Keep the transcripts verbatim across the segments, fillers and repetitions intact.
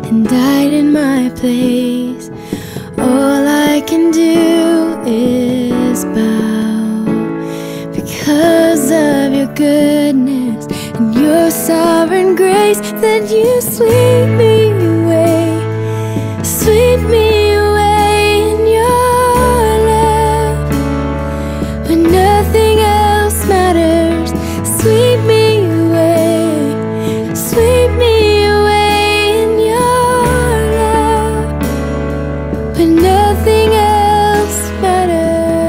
and died in my place. All I can do is bow because of your goodness and your sovereign grace. That you sweep me away, sweep me away in your love. When nothing else matters, sweep me away, sweep me away in your love. When nothing else matters.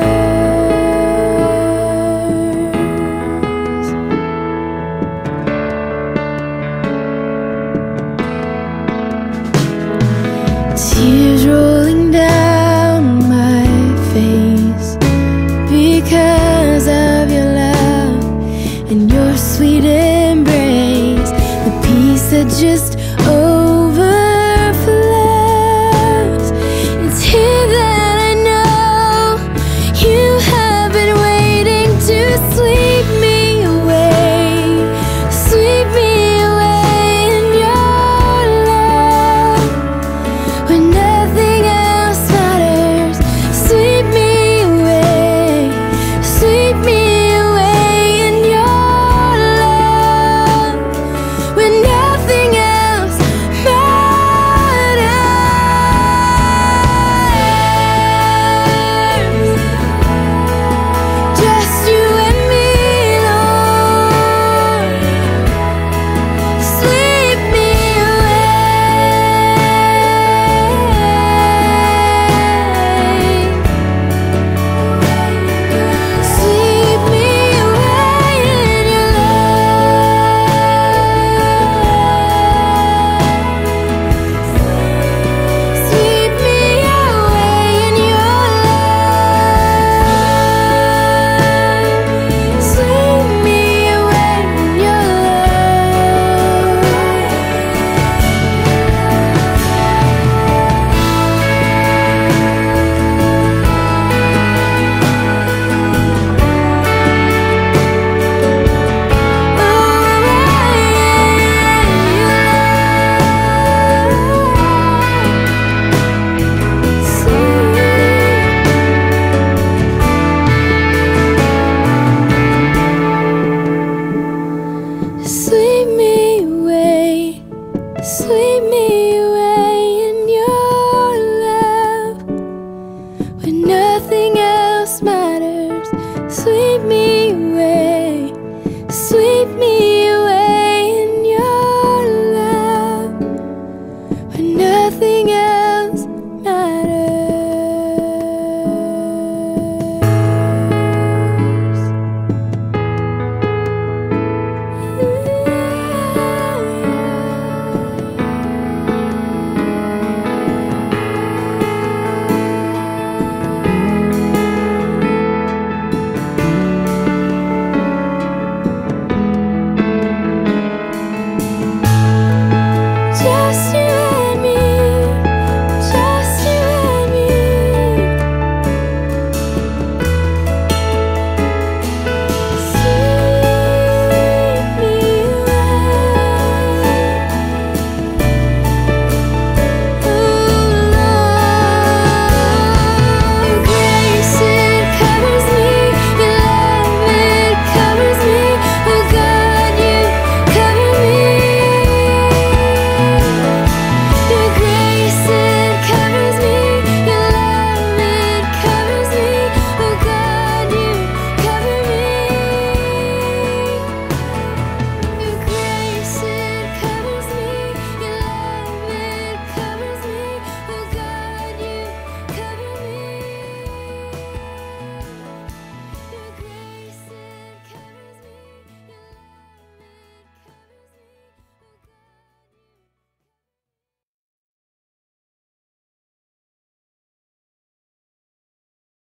Tears rolling down my face because of your love and your sweet embrace, the peace that just overflows. It's here that I know you have been waiting to sweep me away, sweep me away in your love. When nothing else matters, sweep me away, sweep me away in your love. When nothing else matters, just you and me, Lord. Sweep me away, sweep me away in your love. Sweep me away in your love. Sweep me away in your Sweep me away, sweep me away.